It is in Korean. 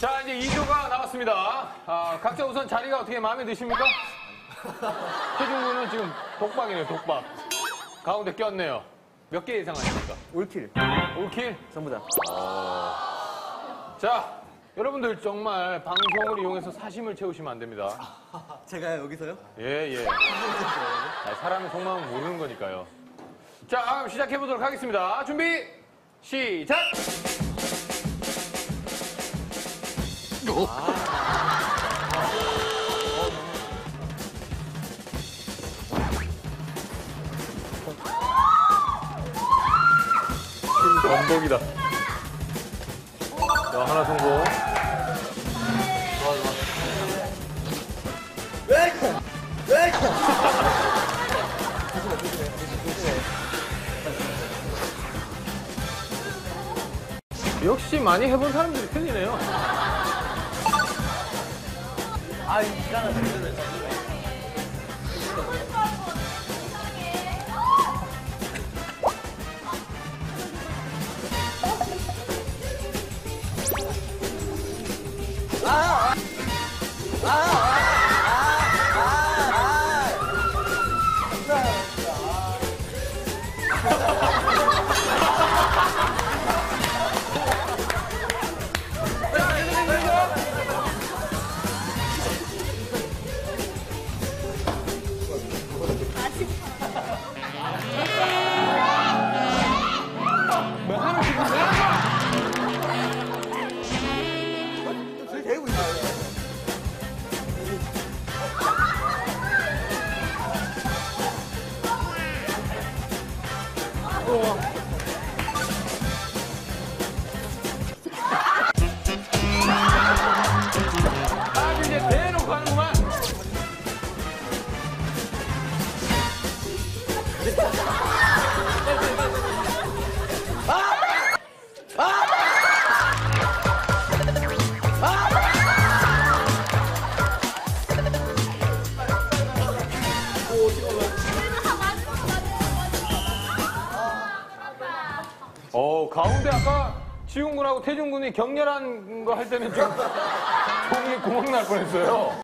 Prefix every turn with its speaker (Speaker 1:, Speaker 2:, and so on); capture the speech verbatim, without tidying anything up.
Speaker 1: 자, 이제 이 조가 남았습니다. 아, 각자 우선 자리가 어떻게 마음에 드십니까? 태중 군은 지금 독박이네요, 독박. 가운데 꼈네요. 몇 개 예상하십니까?
Speaker 2: 올킬.
Speaker 1: 올킬?
Speaker 2: 전부 다.
Speaker 1: 자, 여러분들 정말 방송을 이용해서 사심을 채우시면 안 됩니다.
Speaker 2: 제가요, 여기서요?
Speaker 1: 예, 예. 아, 사람의 속마음은 모르는 거니까요. 자, 그럼 시작해보도록 하겠습니다. 준비, 시작! 팀 전복이다. 자, 하나 성공. 역시 많이 해본 사람들이 틀리네요.
Speaker 2: 아, 이상하다.
Speaker 1: 뭐 하나 지금
Speaker 2: 되고 있어요.
Speaker 1: 아, 이제 대놓고 하는구만. 어, 가운데 아까 지훈 군하고 태준 군이 격렬한 거 할 때는 좀 종이 구멍 날 뻔했어요.